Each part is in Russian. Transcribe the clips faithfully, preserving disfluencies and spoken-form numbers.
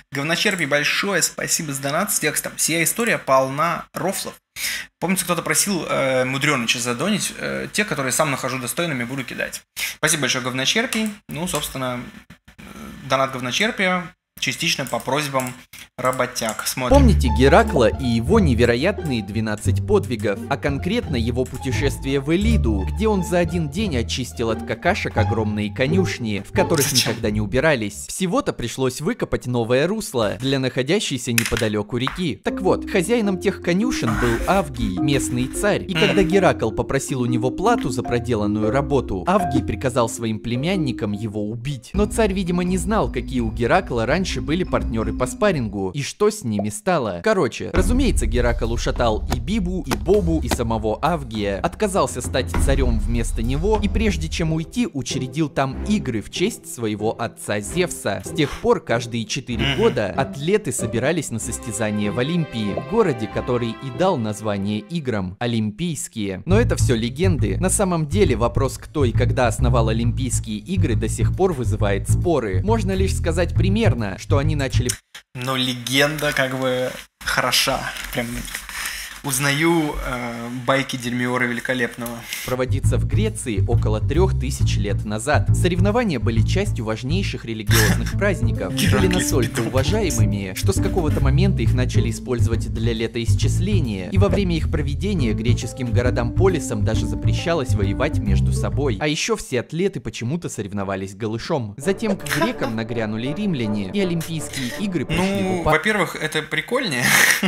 Говночерпи, большое спасибо за донат с текстом. Сия история полна рофлов. Помните, кто-то просил э, Мудрёныча задонить. Э, те, которые сам нахожу достойными, буду кидать. Спасибо большое, Говночерпи. Ну, собственно, донат Говночерпия частично по просьбам работяг. Смотрим. Помните Геракла и его невероятные двенадцать подвигов, а конкретно его путешествие в Элиду, где он за один день очистил от какашек огромные конюшни, в которых Зачем? никогда не убирались. Всего-то пришлось выкопать новое русло для находящейся неподалеку реки. Так вот, хозяином тех конюшен был Авгий, местный царь, и когда Геракл попросил у него плату за проделанную работу, Авгий приказал своим племянникам его убить. Но царь, видимо, не знал, какие у Геракла раньше были партнеры по спаррингу, и что с ними стало. Короче, разумеется, Геракл ушатал и Бибу, и Бобу, и самого Авгия, отказался стать царем вместо него, и прежде чем уйти, учредил там игры в честь своего отца Зевса. С тех пор каждые четыре года атлеты собирались на состязания в Олимпии, городе, который и дал название играм — Олимпийские. Но это все легенды. На самом деле вопрос, кто и когда основал Олимпийские игры, до сих пор вызывает споры. Можно лишь сказать примерно, что они начали... Но легенда как бы хороша. Прям узнаю э, байки Дермиора Великолепного. проводиться в Греции около трех тысяч лет назад. Соревнования были частью важнейших религиозных праздников и были настолько уважаемыми, что с какого-то момента их начали использовать для летоисчисления, и во время их проведения греческим городам-полисам даже запрещалось воевать между собой. А еще все атлеты почему-то соревновались голышом. Затем к грекам нагрянули римляне, и Олимпийские игры пришли в Ну, упадок. во-первых, это прикольнее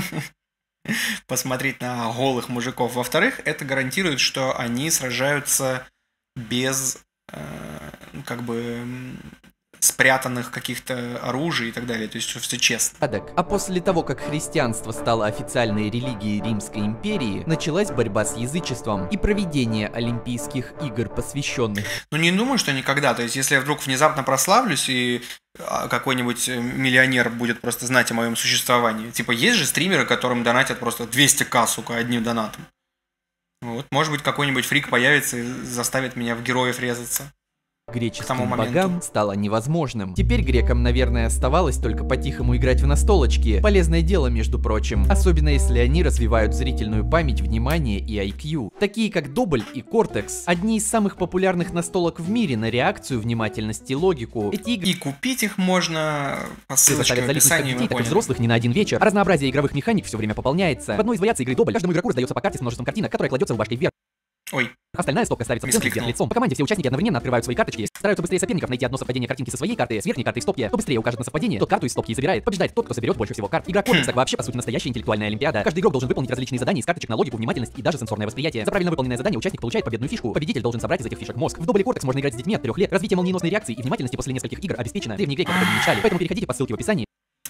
посмотреть на голых мужиков. Во-вторых, это гарантирует, что они сражаются без э, как бы м, спрятанных каких-то оружий и так далее. То есть все честно. А после того, как христианство стало официальной религией Римской империи, началась борьба с язычеством, и проведение Олимпийских игр, посвященных... Ну, не думаю, что никогда. То есть, если я вдруг внезапно прославлюсь, и а, какой-нибудь миллионер будет просто знать о моем существовании. Типа, есть же стримеры, которым донатят просто двести тысяч, сука, одним донатом. Вот, может быть, какой-нибудь фрик появится и заставит меня в героев резаться. греческим богам стало невозможным. Теперь грекам, наверное, оставалось только по-тихому играть в настолочки. Полезное дело, между прочим. Особенно если они развивают зрительную память, внимание и ай кью. Такие как Добль и Кортекс. Одни из самых популярных настолок в мире на реакцию, внимательность и логику. Эти игры... И купить их можно по ссылочке в заставят залипнуть как описании. детей, так и взрослых не на один вечер. Разнообразие игровых механик все время пополняется. В одной из вариаций игры Добль каждому игроку раздается по карте с множеством картинок, которая кладется рубашкой вверх. Ой. Остальная стопка ставится в центр вверх лицом. По команде все участники одновременно открывают свои карточки, стараются быстрее соперников найти одно совпадение картинки со своей карты с верхней картой в стопке. Кто быстрее укажет на совпадение, тот карту из стопки и забирает. Побеждает тот, кто соберет больше всего карт. Игра Кодекс так вообще по сути настоящая интеллектуальная олимпиада. Каждый игрок должен выполнить различные задания из карточек на логику, внимательность и даже сенсорное восприятие. За правильно выполненное задание участник получает победную фишку. Победитель должен собрать из этих фишек мозг. В Добле Кортекс можно играть с детьми от трех лет. Развитие молниеносной реакции и внимательности после нескольких игр обеспечено. Древние греки об этом мечтали. Поэтому переходите по ссылке в описании.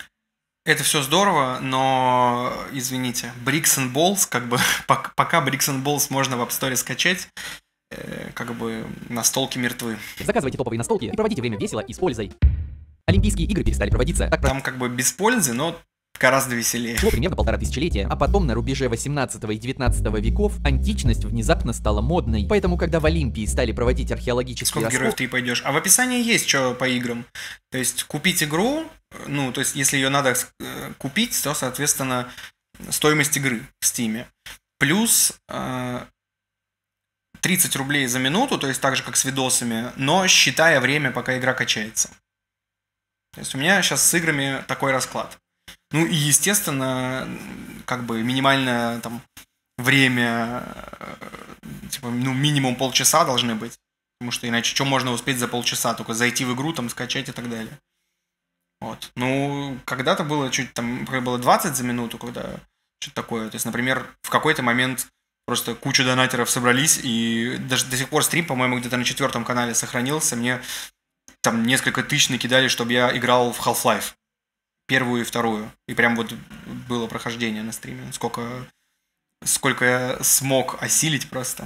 Это все здорово, но, извините, Bricks and Balls, как бы, пока Bricks and Balls можно в App Store скачать, как бы настолки мертвы. Заказывайте топовые настолки и проводите время весело и с пользой. Олимпийские игры перестали проводиться. Так Там как бы без пользы, но гораздо веселее. прошло примерно полтора тысячелетия, а потом на рубеже восемнадцатого и девятнадцатого веков античность внезапно стала модной. Поэтому, когда в Олимпии стали проводить археологические Сколько раскопки... героев ты пойдешь? А в описании есть что по играм. То есть купить игру, ну, то есть если ее надо э, купить, то, соответственно, стоимость игры в Стиме. Плюс... Э, тридцать рублей за минуту, то есть так же, как с видосами, но считая время, пока игра качается. То есть у меня сейчас с играми такой расклад. Ну и, естественно, как бы минимальное там время, типа, ну, минимум полчаса должны быть. Потому что иначе что можно успеть за полчаса? Только зайти в игру, там, скачать и так далее. Вот. Ну, когда-то было чуть там, было двадцать за минуту, когда что-то такое. То есть, например, в какой-то момент просто куча донатеров собрались, и даже до сих пор стрим, по-моему, где-то на четвертом канале сохранился. Мне там несколько тысяч накидали, чтобы я играл в Half-Life. Первую и вторую. И прям вот было прохождение на стриме. Сколько, сколько я смог осилить просто.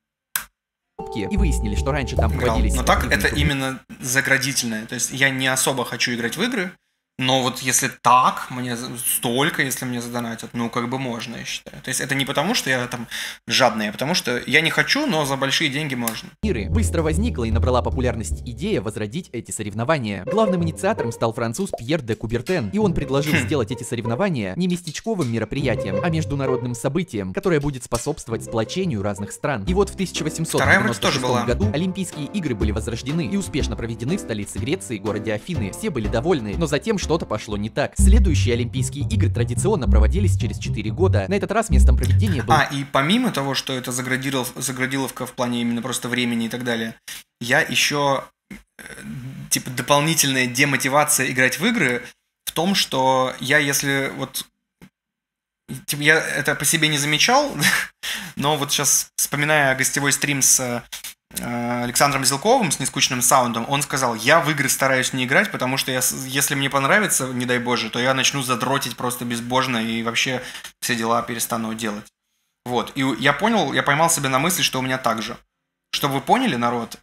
И выяснили, что раньше там Играл. проводились... Но так это спортивные именно заградительное. То есть я не особо хочу играть в игры. Но вот если так, мне столько, если мне задонатят, ну, как бы можно, я считаю. То есть это не потому, что я там жадный, а потому что я не хочу, но за большие деньги можно. Быстро возникла и набрала популярность идея возродить эти соревнования. Главным инициатором стал француз Пьер де Кубертен, и он предложил хм. сделать эти соревнования не местечковым мероприятием, а международным событием, которое будет способствовать сплочению разных стран. И вот в тысяча восемьсот девяносто шестом году Олимпийские игры были возрождены и успешно проведены в столице Греции, городе Афины. Все были довольны, но затем что-то пошло не так. Следующие Олимпийские игры традиционно проводились через четыре года. На этот раз местом проведения был... А, и помимо того, что это заградилов... заградиловка в плане именно просто времени и так далее, я еще типа дополнительная демотивация играть в игры в том, что я если вот типа, я это по себе не замечал, но вот сейчас вспоминая гостевой стрим с Александром Зелковым с нескучным саундом, он сказал: я в игры стараюсь не играть, потому что я, если мне понравится, не дай боже, то я начну задротить просто безбожно и вообще все дела перестану делать. Вот, и я понял, я поймал себя на мысли, что у меня так же. Чтобы вы поняли, народ,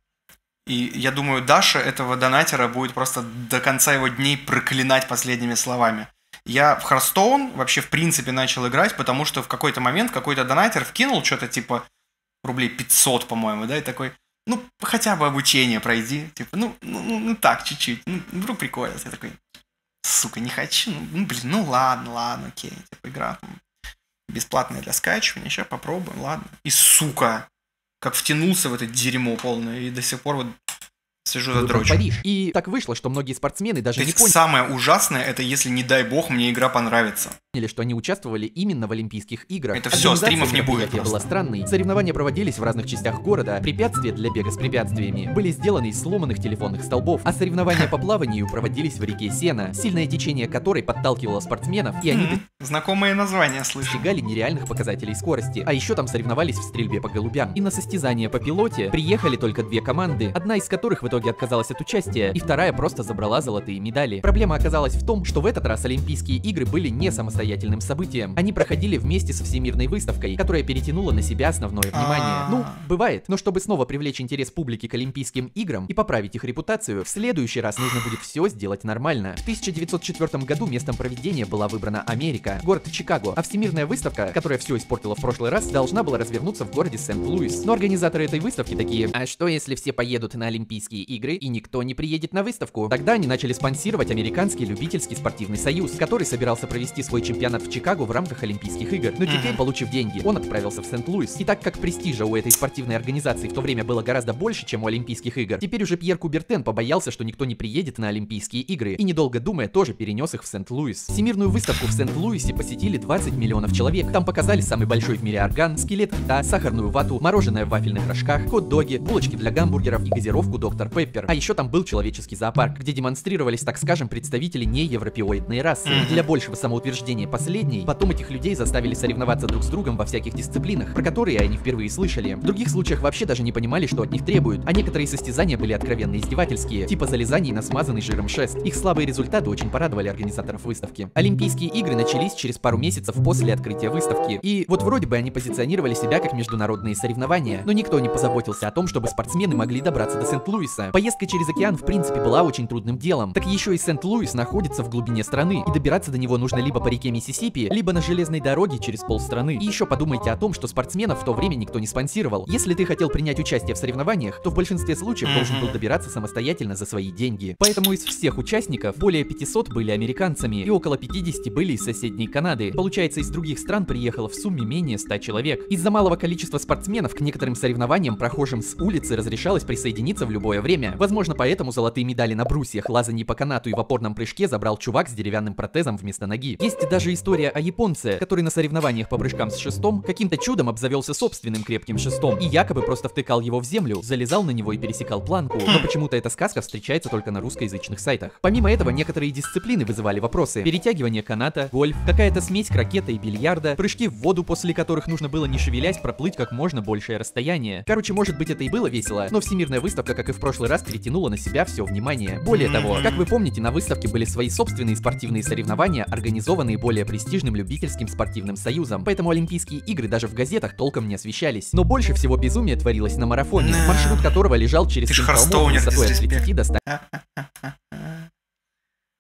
и я думаю, Даша этого донатера будет просто до конца его дней проклинать последними словами. Я в Hearthstone вообще в принципе начал играть, потому что в какой-то момент какой-то донатер вкинул что-то типа рублей пятьсот, по-моему, да, и такой, ну, хотя бы обучение пройди, типа, ну, ну, ну так, чуть-чуть, ну, вдруг прикольно. Я такой, сука, не хочу, ну, ну блин, ну ладно, ладно, окей, типа, игра там бесплатная для скачивания, сейчас попробуем, ладно. И, сука, как втянулся в это дерьмо полное, и до сих пор вот сижу за дрочью. И так вышло, что многие спортсмены даже То не есть поняли. Самое ужасное, это если, не дай бог, мне игра понравится. Что они участвовали именно в Олимпийских играх. Это все, стримов не будет. Организация была странной. Соревнования проводились в разных частях города. Препятствия для бега с препятствиями были сделаны из сломанных телефонных столбов, а соревнования по плаванию проводились в реке Сена, сильное течение которой подталкивало спортсменов, и они знакомое название слышу. достигали нереальных показателей скорости. А еще там соревновались в стрельбе по голубям. И на состязания по пилоте приехали только две команды, одна из которых в итоге отказалась от участия, и вторая просто забрала золотые медали. Проблема оказалась в том, что в этот раз Олимпийские игры были не самостоятельным событием. Они проходили вместе со Всемирной выставкой, которая перетянула на себя основное внимание. Ну, бывает. Но чтобы снова привлечь интерес публики к Олимпийским играм и поправить их репутацию, в следующий раз нужно будет все сделать нормально. В тысяча девятьсот четвёртом году местом проведения была выбрана Америка, город Чикаго, а Всемирная выставка, которая все испортила в прошлый раз, должна была развернуться в городе Сент-Луис. Но организаторы этой выставки такие: а что если все поедут на Олимпийские игры и никто не приедет на выставку? Тогда они начали спонсировать Американский любительский спортивный союз, который собирался провести свой чемпионат в Чикаго в рамках Олимпийских игр. Но теперь, получив деньги, он отправился в Сент-Луис. И так как престижа у этой спортивной организации в то время было гораздо больше, чем у Олимпийских игр, теперь уже Пьер Кубертен побоялся, что никто не приедет на Олимпийские игры, и недолго думая, тоже перенес их в Сент-Луис. Всемирную выставку в Сент-Луисе посетили двадцать миллионов человек. Там показали самый большой в мире орган, скелет кита, сахарную вату, мороженое в вафельных рожках, хот-доги, булочки для гамбургеров и газировку доктор Пеппер. А еще там был человеческий зоопарк, где демонстрировались, так скажем, представители неевропеоидной расы. И для большего самоутверждения последней, потом этих людей заставили соревноваться друг с другом во всяких дисциплинах, про которые они впервые слышали. В других случаях вообще даже не понимали, что от них требуют, а некоторые состязания были откровенно издевательские, типа залезаний на смазанный жиром шест. Их слабые результаты очень порадовали организаторов выставки. Олимпийские игры начались через пару месяцев после открытия выставки. И вот вроде бы они позиционировали себя как международные соревнования, но никто не позаботился о том, чтобы спортсмены могли добраться до Сент-Луиса. Поездка через океан в принципе была очень трудным делом. Так еще и Сент-Луис находится в глубине страны, и добираться до него нужно либо по реке Миссисипи, либо на железной дороге через полстраны. И еще подумайте о том, что спортсменов в то время никто не спонсировал. Если ты хотел принять участие в соревнованиях, то в большинстве случаев должен был добираться самостоятельно за свои деньги. Поэтому из всех участников более пятисот были американцами, и около пятидесяти были из соседней Канады. Получается, из других стран приехало в сумме менее ста человек. Из-за малого количества спортсменов к некоторым соревнованиям прохожим с улицы разрешалось присоединиться в любое время. Возможно, поэтому золотые медали на брусьях, лазанье по канату и в опорном прыжке забрал чувак с деревянным протезом вместо ноги. Есть даже история о японце, который на соревнованиях по прыжкам с шестом каким-то чудом обзавелся собственным крепким шестом и якобы просто втыкал его в землю, залезал на него и пересекал планку. Но почему-то эта сказка встречается только на русскоязычных сайтах. Помимо этого, некоторые дисциплины вызывали вопросы: перетягивание каната, гольф, какая-то смесь крокета и бильярда, прыжки в воду, после которых нужно было не шевелясь проплыть как можно большее расстояние. Короче, может быть, это и было весело, но Всемирная выставка, как и в прошлый раз, перетянула на себя все внимание. Более того, как вы помните, на выставке были свои собственные спортивные соревнования, организованные более престижным любительским спортивным союзом, поэтому Олимпийские игры даже в газетах толком не освещались. Но больше всего безумия творилось на марафоне, маршрут которого лежал через семь холмов высотой от тридцати до ста.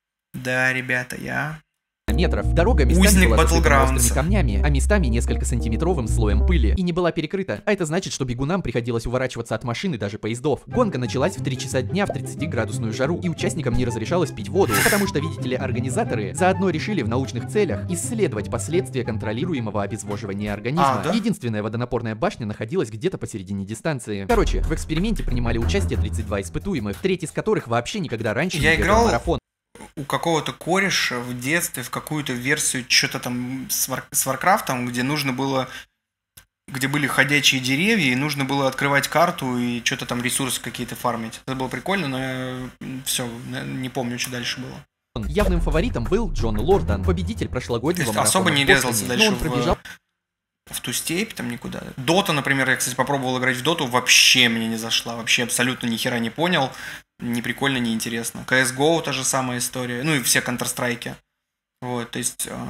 Да, ребята, я... метров. Дорога местами Узник была засыпана Battlegrounds. острыми камнями, а местами несколько сантиметровым слоем пыли, и не была перекрыта. А это значит, что бегунам приходилось уворачиваться от машин и даже поездов. Гонка началась в три часа дня в тридцатиградусную жару, и участникам не разрешалось пить воду, потому что, видите ли, организаторы заодно решили в научных целях исследовать последствия контролируемого обезвоживания организма. А, да? Единственная водонапорная башня находилась где-то посередине дистанции. Короче, в эксперименте принимали участие тридцать два испытуемых, треть из которых вообще никогда раньше Я не бегал играл марафон. у какого-то кореша в детстве в какую-то версию что-то там с, Вар... с Варкрафтом, где нужно было, где были ходячие деревья, и нужно было открывать карту и что-то там ресурсы какие-то фармить. Это было прикольно, но я все, не помню, что дальше было. Явным фаворитом был Джон Лордан, победитель прошлогоднего марафона. Особо не в Бостоне, резался дальше но он пробежал... в, в ту степь, там никуда. Дота, например, я, кстати, попробовал играть в Доту, вообще мне не зашла, вообще абсолютно ни хера не понял. Не прикольно, не интересно. си эс го та же самая история. Ну и все Counter-Strike. Вот, то есть, э,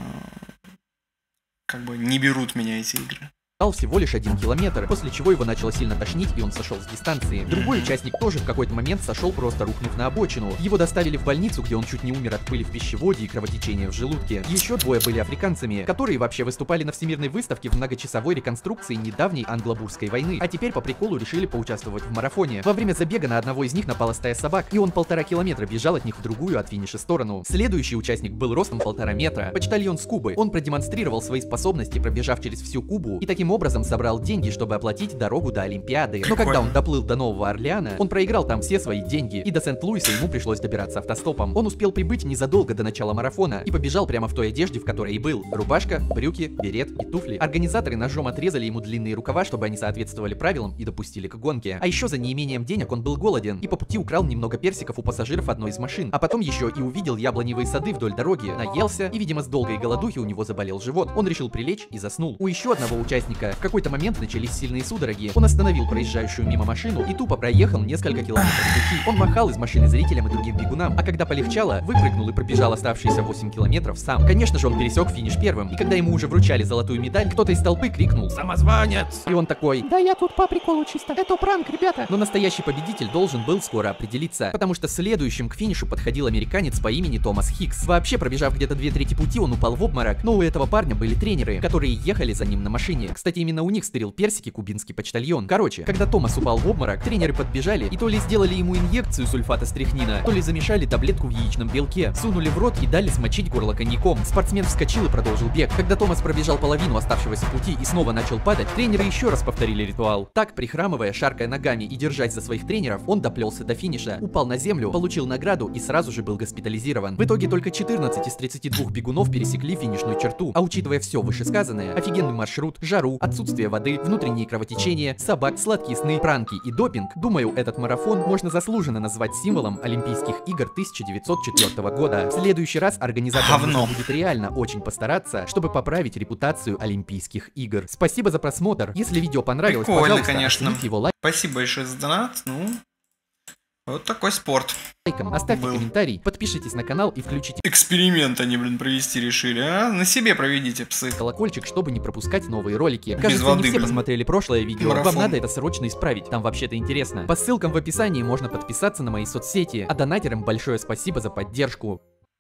как бы не берут меня эти игры. всего лишь один километр, после чего его начало сильно тошнить, и он сошел с дистанции. Другой участник тоже в какой-то момент сошел, просто рухнув на обочину. Его доставили в больницу, где он чуть не умер от пыли в пищеводе и кровотечения в желудке. Еще двое были африканцами, которые вообще выступали на всемирной выставке в многочасовой реконструкции недавней англо-бурской войны, а теперь по приколу решили поучаствовать в марафоне. Во время забега на одного из них напала стая собак, и он полтора километра бежал от них в другую от финиша сторону. Следующий участник был ростом полтора метра. Почтальон с Кубы. Он продемонстрировал свои способности, пробежав через всю Кубу, и таким образом собрал деньги, чтобы оплатить дорогу до Олимпиады. Но Прикольно. когда он доплыл до Нового Орлеана, он проиграл там все свои деньги, и до Сент-Луиса ему пришлось добираться автостопом. Он успел прибыть незадолго до начала марафона и побежал прямо в той одежде, в которой и был. Рубашка, брюки, берет и туфли. Организаторы ножом отрезали ему длинные рукава, чтобы они соответствовали правилам и допустили к гонке. А еще за неимением денег он был голоден и по пути украл немного персиков у пассажиров одной из машин. А потом еще и увидел яблоневые сады вдоль дороги, наелся, и, видимо, с долгой голодухи у него заболел живот. Он решил прилечь и заснул. У еще одного участника в какой-то момент начались сильные судороги. Он остановил проезжающую мимо машину и тупо проехал несколько километров пути. Он махал из машины зрителям и другим бегунам, а когда полегчало, выпрыгнул и пробежал оставшиеся восемь километров сам. Конечно же, он пересек финиш первым, и когда ему уже вручали золотую медаль, кто-то из толпы крикнул «Самозванец!» И он такой «Да я тут по приколу чисто, это пранк, ребята!» Но настоящий победитель должен был скоро определиться, потому что следующим к финишу подходил американец по имени Томас Хикс. Вообще, пробежав где-то две трети пути, он упал в обморок, но у этого парня были тренеры, которые ехали за ним на машине. Кстати, именно у них стырил персики кубинский почтальон. Короче, когда Томас упал в обморок, тренеры подбежали и то ли сделали ему инъекцию сульфата стрихнина, то ли замешали таблетку в яичном белке, сунули в рот и дали смочить горло коньяком. Спортсмен вскочил и продолжил бег. Когда Томас пробежал половину оставшегося пути и снова начал падать, тренеры еще раз повторили ритуал. Так, прихрамывая, шаркая ногами и держась за своих тренеров, он доплелся до финиша, упал на землю, получил награду и сразу же был госпитализирован. В итоге только четырнадцать из тридцати двух бегунов пересекли финишную черту, а учитывая все вышесказанное, офигенный маршрут, жару, отсутствие воды, внутренние кровотечения, собак, сладкие сны, пранки и допинг, думаю, этот марафон можно заслуженно назвать символом Олимпийских игр тысяча девятьсот четвёртого года. В следующий раз организатор нужно будет реально очень постараться, чтобы поправить репутацию Олимпийских игр. Спасибо за просмотр. Если видео понравилось, Прикольно, пожалуйста, конечно. оцените его лайком. Спасибо большое за донат. Ну, вот такой спорт. Оставьте был. комментарий, подпишитесь на канал и включите Эксперимент они, блин, провести решили, а? На себе проведите, псы. колокольчик, чтобы не пропускать новые ролики. Без Кажется, воды, не все блин. посмотрели прошлое видео. Марафон. Вам надо это срочно исправить. Там вообще-то интересно. По ссылкам в описании можно подписаться на мои соцсети. А донатерам большое спасибо за поддержку.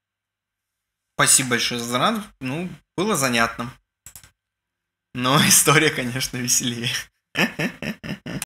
Спасибо большое за донат. Ну, было занятно. Но история, конечно, веселее.